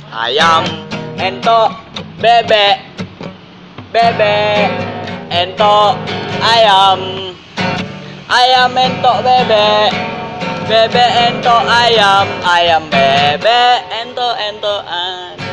Ayam, entok, bebek, bebek, entok, ayam. Ayam, entok, bebek, bebek, entok, ayam. Ayam, bebek, entok, entokan.